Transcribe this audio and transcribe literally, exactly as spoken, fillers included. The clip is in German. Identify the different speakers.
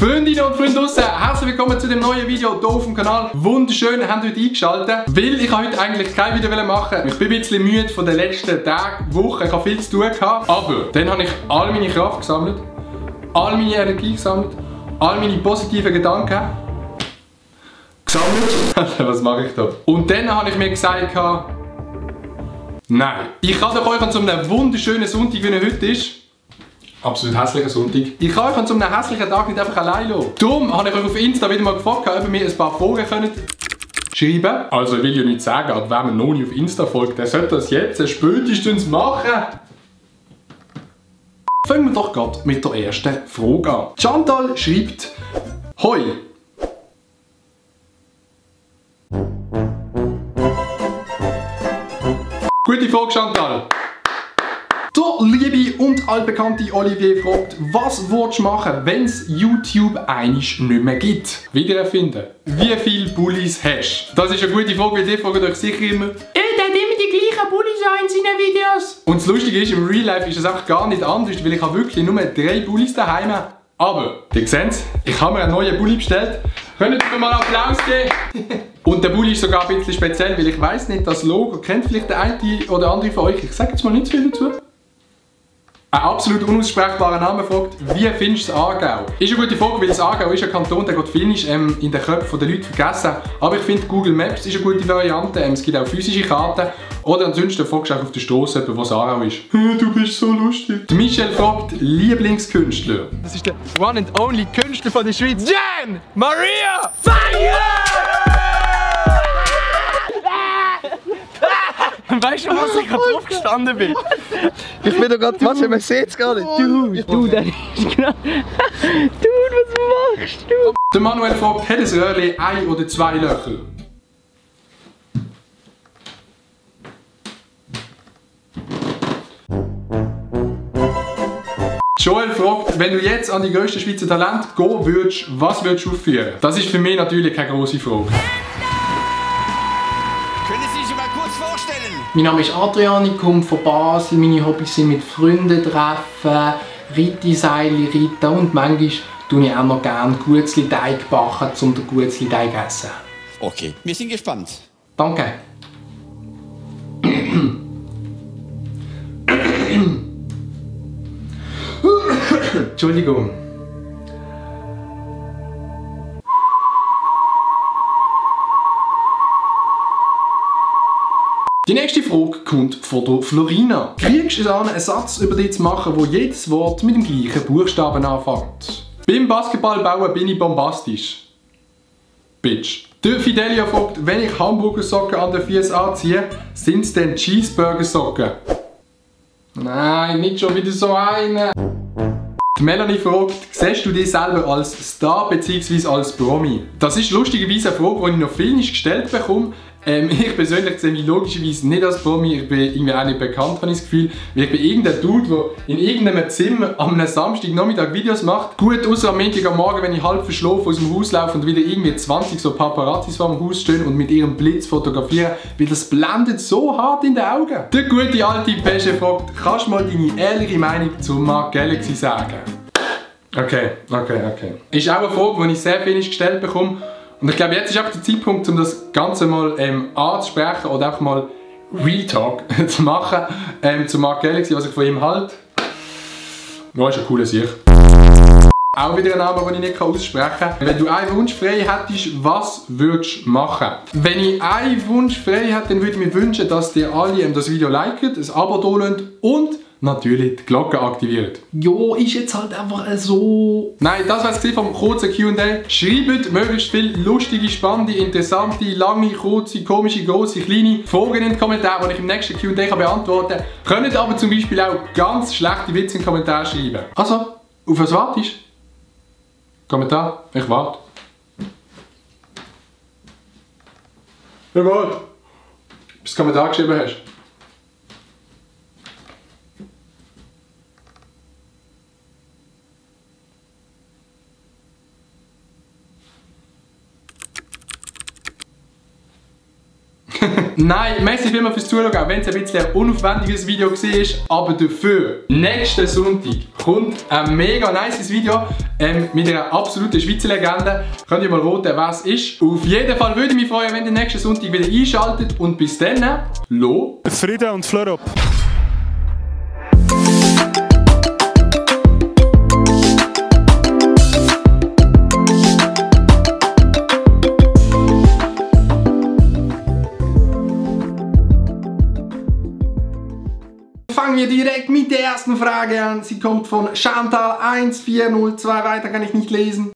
Speaker 1: Freundinnen und Freunde draussen, herzlich willkommen zu dem neuen Video hier auf dem Kanal. Wunderschön, habt ihr heute eingeschaltet, weil ich heute eigentlich kein Video machen. Ich bin ein bisschen müde von den letzten Tagen, Wochen, ich habe viel zu tun gehabt. Aber dann habe ich all meine Kraft gesammelt, all meine Energie gesammelt, all meine positiven Gedanken gesammelt. Was mache ich da? Und dann habe ich mir gesagt, nein, ich kann doch euch an so einem wunderschönen Sonntag, wie er heute ist, absolut hässlicher Sonntag. Ich kann euch an so einem hässlichen Tag nicht einfach allein lassen. Darum habe ich euch auf Insta wieder mal gefragt, ob ihr mir ein paar Fragen könnt schreiben. Also ich will ja nicht sagen, aber wenn man noch nicht auf Insta folgt, der sollte das jetzt spätestens machen. Fangen wir doch gerade mit der ersten Frage an. Chantal schreibt: Hoi! Gute Frage, Chantal. Der liebe und altbekannte Olivier fragt, was würdest du machen, wenn es YouTube einisch nicht mehr gibt? Wiedererfinden. Wie viele Bullies hast du? Das ist eine gute Frage, weil die fragen euch sicher immer, «Ey, der hat immer die gleichen Bullies an in seinen Videos!» Und das Lustige ist, im Real Life ist das einfach gar nicht anders, weil ich habe wirklich nur drei Bullies daheim. Aber, ihr seht es, ich habe mir einen neuen Bulli bestellt. Könnt ihr mir mal Applaus geben? Und der Bulli ist sogar ein bisschen speziell, weil ich weiss nicht, das Logo kennt vielleicht der eine oder andere von euch. Ich sage jetzt mal nicht zu viel dazu. Ein absolut unaussprechbarer Name fragt, wie findest du das Aargau? Ist eine gute Frage, weil das Aargau ist ein Kanton, der geht viel ähm, in den Köpfen der Leute vergessen. Aber ich finde, Google Maps ist eine gute Variante. Ähm, es gibt auch physische Karten. Oder ansonsten fragst du auch auf der Straße, wo das Aargau ist. Du bist so lustig. Die Michelle fragt, Lieblingskünstler. Das ist der one and only Künstler von der Schweiz. Jan Maria Fire! Weißt du, was ich gerade drauf gestanden bin?
Speaker 2: Ich bin doch gerade, was, man sieht es gar nicht.
Speaker 3: Du, du, der ist genau. Du, was machst du?
Speaker 1: Der Manuel fragt, hat ein Röhrchen ein oder zwei Löcher? Joel fragt, wenn du jetzt an die grössten Schweizer Talente gehen würdest, was würdest du aufführen? Das ist für mich natürlich keine grosse Frage.
Speaker 3: Mein Name ist Adrian, ich komme von Basel. Meine Hobbys sind mit Freunden treffen, Reitseile reiten und manchmal tue ich auch noch gerne Guetzli-Teig backen, um den Guetzli-Teig zu essen.
Speaker 4: Okay, wir sind gespannt.
Speaker 3: Danke. Entschuldigung.
Speaker 1: Die nächste Frage kommt von der Florina. Kriegst du es an, einen Satz über dich zu machen, wo jedes Wort mit dem gleichen Buchstaben anfängt? Beim Basketballbauen bin ich bombastisch. Bitch. Der Fidelia fragt, wenn ich Hamburgersocken an den Füßen anziehe, sind es denn Cheeseburgersocken? Nein, nicht schon wieder so eine. Die Melanie fragt, siehst du dich selber als Star bzw. als Promi? Das ist lustigerweise eine Frage, die ich noch viel nicht gestellt bekomme. Ähm, ich persönlich sehe mich logischerweise nicht als Promi, ich bin irgendwie auch nicht bekannt, habe ich das Gefühl. Weil ich bin irgendein Dude, der in irgendeinem Zimmer am Samstagnachmittag Videos macht. Gut, außer am Montag am Morgen, wenn ich halb verschlafen aus dem Haus laufe und wieder irgendwie zwanzig so Paparazzis vor dem Haus stehen und mit ihrem Blitz fotografieren, weil das blendet so hart in den Augen. Der gute alte Pesche fragt, kannst du mal deine ehrliche Meinung zu Mark Galaxy sagen? Okay, okay, okay. Ist auch eine Frage, die ich sehr viel gestellt bekomme. Und ich glaube, jetzt ist auch der Zeitpunkt, um das Ganze mal ähm, anzusprechen oder einfach mal Real Talk zu machen ähm, zu Mark Galaxy, was ich von ihm halte. Ja, ist ein cooler Sieg. Auch wieder ein Name, den ich nicht aussprechen kann. Wenn du einen Wunsch frei hättest, was würdest du machen? Wenn ich einen Wunsch frei hätte, dann würde ich mir wünschen, dass ihr alle das Video liken, ein Abo da lasst und natürlich die Glocke aktiviert.
Speaker 3: Jo, ist jetzt halt einfach so.
Speaker 1: Nein, das war es vom kurzen Q und A. Schreibt möglichst viele lustige, spannende, interessante, lange, kurze, komische, grosse, kleine Fragen in den Kommentaren, die ich im nächsten Q und A beantworten kann. Könnt aber zum Beispiel auch ganz schlechte Witze in den Kommentaren schreiben. Also, auf was wartest du? Kommentar, ich warte. Ich warte. Bis du Kommentar geschrieben hast. Nein, merci vielmals fürs Zuschauen, auch wenn es ein bisschen ein unaufwendiges Video war. Aber dafür, nächsten Sonntag kommt ein mega nices Video ähm, mit einer absoluten Schweizer Legende. Könnt ihr mal raten, was es ist. Auf jeden Fall würde ich mich freuen, wenn ihr nächsten Sonntag wieder einschaltet. Und bis dann, lo.
Speaker 5: Frieden und Fleur ab.
Speaker 1: Fangen wir direkt mit der ersten Frage an. Sie kommt von Chantal eins vier null zwei. Weiter kann ich nicht lesen.